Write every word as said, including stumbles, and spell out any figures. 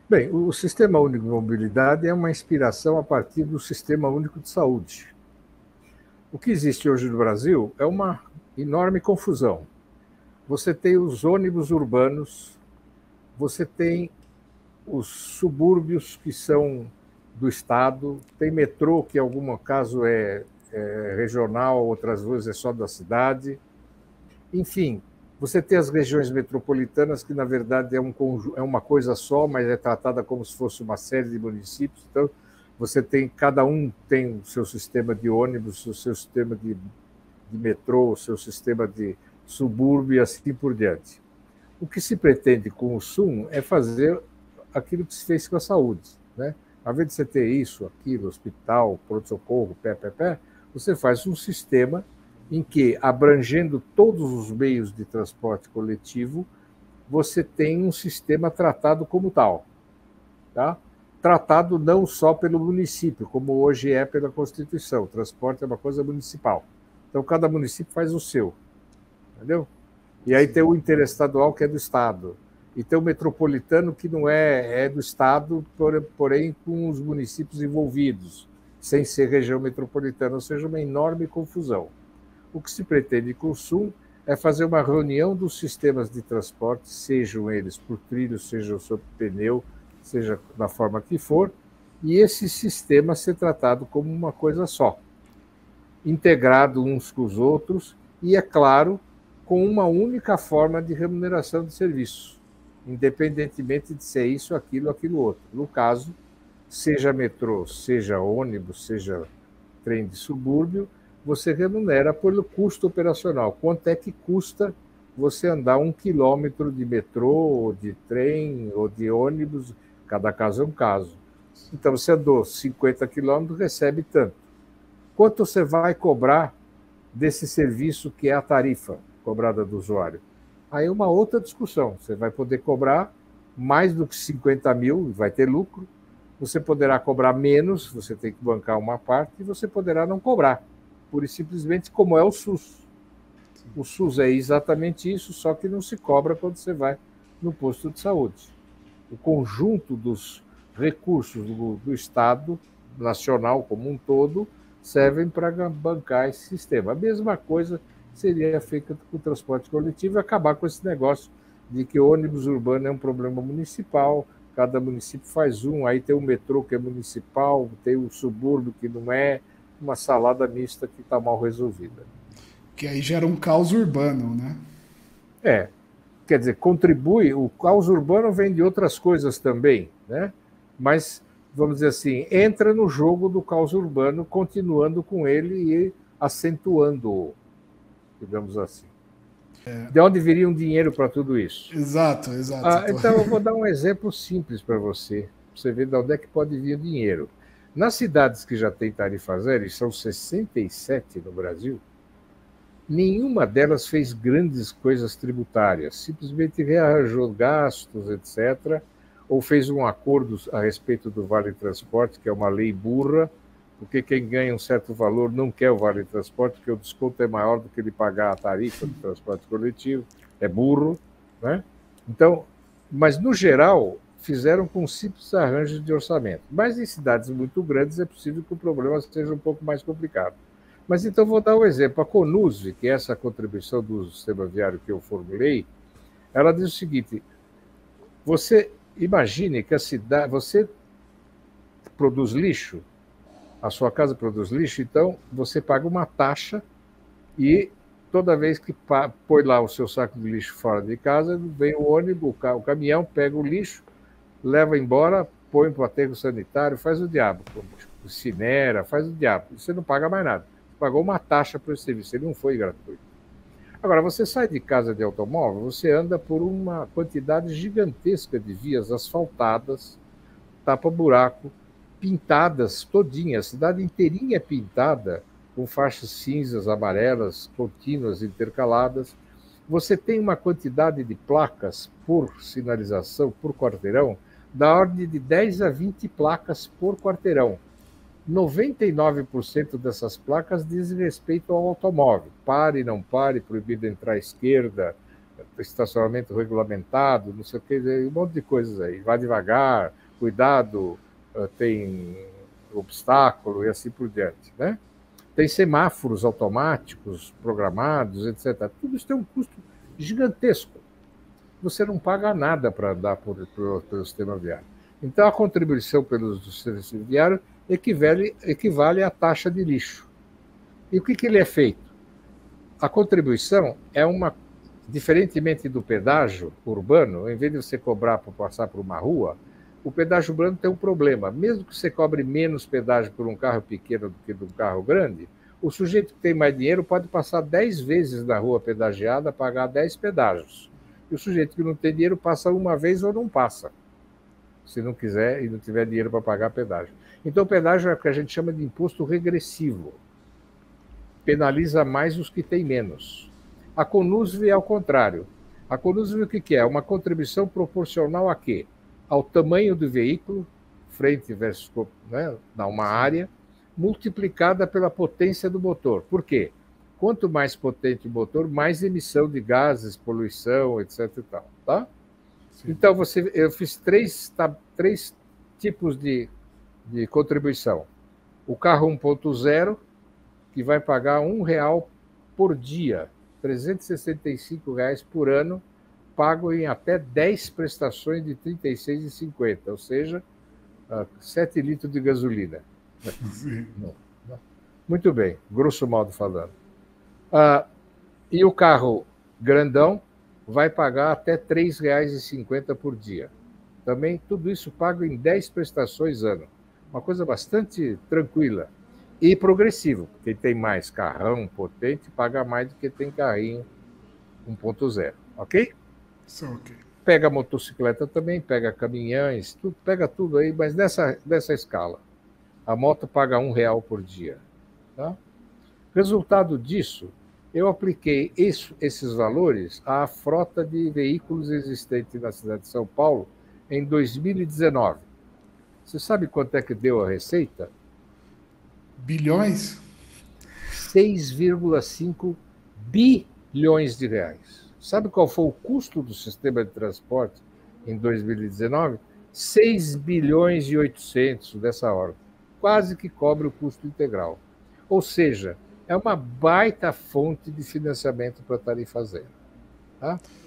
Bem, o Sistema Único de Mobilidade é uma inspiração a partir do Sistema Único de Saúde. O que existe hoje no Brasil é uma enorme confusão. Você tem os ônibus urbanos, você tem os subúrbios que são do Estado, tem metrô, que em algum caso é, é regional, outras vezes é só da cidade. Enfim, você tem as regiões metropolitanas, que na verdade é, um, é uma coisa só, mas é tratada como se fosse uma série de municípios. Então, você tem, cada um tem o seu sistema de ônibus, o seu sistema de, de metrô, o seu sistema de subúrbio e assim por diante. O que se pretende com o SUM é fazer aquilo que se fez com a saúde, né? Ao invés de você ter isso, aquilo, hospital, pronto-socorro, pé, pé, pé, você faz um sistema em que, abrangendo todos os meios de transporte coletivo, você tem um sistema tratado como tal, tá? Tratado não só pelo município, como hoje é pela Constituição. O transporte é uma coisa municipal. Então, cada município faz o seu, entendeu? E aí tem o interestadual, que é do Estado. E tem o metropolitano, que não é, é do Estado, porém com os municípios envolvidos, sem ser região metropolitana, ou seja, uma enorme confusão. O que se pretende com o SUM é fazer uma reunião dos sistemas de transporte, sejam eles por trilho, sejam sob pneu, seja da forma que for, e esse sistema ser tratado como uma coisa só, integrado uns com os outros, e, é claro, com uma única forma de remuneração de serviço, independentemente de ser isso, aquilo, aquilo outro. No caso, seja metrô, seja ônibus, seja trem de subúrbio, você remunera pelo custo operacional. Quanto é que custa você andar um quilômetro de metrô, ou de trem, ou de ônibus? Cada caso é um caso. Então, você andou cinquenta quilômetros, recebe tanto. Quanto você vai cobrar desse serviço que é a tarifa cobrada do usuário? Aí é uma outra discussão. Você vai poder cobrar mais do que cinquenta mil, vai ter lucro. Você poderá cobrar menos, você tem que bancar uma parte, e você poderá não cobrar, pura e simplesmente, como é o SUS. O SUS é exatamente isso, só que não se cobra quando você vai no posto de saúde. O conjunto dos recursos do, do Estado nacional como um todo servem para bancar esse sistema. A mesma coisa seria feita com o transporte coletivo e acabar com esse negócio de que o ônibus urbano é um problema municipal, cada município faz um, aí tem o metrô que é municipal, tem o subúrbio que não é, uma salada mista que está mal resolvida. Que aí gera um caos urbano, né? É, quer dizer, contribui, o caos urbano vem de outras coisas também, né? Mas, vamos dizer assim, entra no jogo do caos urbano, continuando com ele e acentuando-o, digamos assim. É. De onde viria um dinheiro para tudo isso? Exato, exato. Ah, então, eu vou dar um exemplo simples para você, para você ver de onde é que pode vir o dinheiro. Nas cidades que já têm tarifa zero, e são sessenta e sete no Brasil, nenhuma delas fez grandes coisas tributárias, simplesmente rearranjou gastos, etcétera, ou fez um acordo a respeito do Vale Transporte, que é uma lei burra, porque quem ganha um certo valor não quer o Vale Transporte, porque o desconto é maior do que ele pagar a tarifa do transporte coletivo, é burro, né? Então, mas no geral, fizeram com simples arranjos de orçamento. Mas em cidades muito grandes é possível que o problema seja um pouco mais complicado. Mas então vou dar um exemplo. A Conusve, que é essa contribuição do sistema viário que eu formulei, ela diz o seguinte: você imagine que a cidade, você produz lixo, a sua casa produz lixo, então você paga uma taxa e toda vez que põe lá o seu saco de lixo fora de casa, vem o ônibus, o caminhão, pega o lixo, leva embora, põe para o aterro sanitário, faz o diabo, incinera, faz o diabo. Você não paga mais nada. Você pagou uma taxa por esse serviço, ele não foi gratuito. Agora, você sai de casa de automóvel, você anda por uma quantidade gigantesca de vias asfaltadas, tapa-buraco, pintadas todinhas, a cidade inteirinha é pintada, com faixas cinzas, amarelas, contínuas, intercaladas. Você tem uma quantidade de placas por sinalização, por quarteirão, da ordem de dez a vinte placas por quarteirão. noventa e nove por cento dessas placas dizem respeito ao automóvel. Pare, não pare, proibido entrar à esquerda, estacionamento regulamentado, não sei o que, um monte de coisas aí. Vá devagar, cuidado, tem obstáculo e assim por diante, né? Tem semáforos automáticos, programados, etcétera. Tudo isso tem um custo gigantesco. Você não paga nada para andar por, por, pelo sistema viário. Então, a contribuição pelo serviço viário equivale, equivale à taxa de lixo. E o que, que ele é feito? A contribuição é uma, diferentemente do pedágio urbano, em vez de você cobrar para passar por uma rua, o pedágio urbano tem um problema. Mesmo que você cobre menos pedágio por um carro pequeno do que de um carro grande, o sujeito que tem mais dinheiro pode passar dez vezes na rua pedagiada, pagar dez pedágios. E o sujeito que não tem dinheiro passa uma vez ou não passa, se não quiser e não tiver dinheiro para pagar pedágio. Então, o pedágio é o que a gente chama de imposto regressivo. Penaliza mais os que têm menos. A conusve é ao contrário. A conusve o que é? Uma contribuição proporcional a quê? Ao tamanho do veículo, frente versus, né, uma área, multiplicada pela potência do motor. Por quê? Quanto mais potente o motor, mais emissão de gases, poluição, etc e tal, tá? Então, você, eu fiz três, tá, três tipos de, de contribuição. O carro um ponto zero, que vai pagar um real por dia, trezentos e sessenta e cinco reais por ano, pago em até dez prestações de trinta e seis reais e cinquenta centavos, ou seja, sete litros de gasolina. Não, não. Muito bem, grosso modo falando. Ah, e o carro grandão vai pagar até três reais e cinquenta centavos por dia. Também tudo isso pago em dez prestações ano. Uma coisa bastante tranquila. E progressivo. Quem tem mais carrão potente paga mais do que tem carrinho um ponto zero. Ok? Isso, ok. Pega motocicleta também, pega caminhões, tudo, pega tudo aí, mas nessa, nessa escala. A moto paga um real por dia. Tá? Resultado disso, eu apliquei isso, esses valores à frota de veículos existente na cidade de São Paulo em dois mil e dezenove. Você sabe quanto é que deu a receita? Bilhões? seis vírgula cinco bilhões de reais. Sabe qual foi o custo do sistema de transporte em dois mil e dezenove? seis bilhões e oitocentos dessa ordem. Quase que cobre o custo integral. Ou seja, é uma baita fonte de financiamento para a tarifa zero. Tá?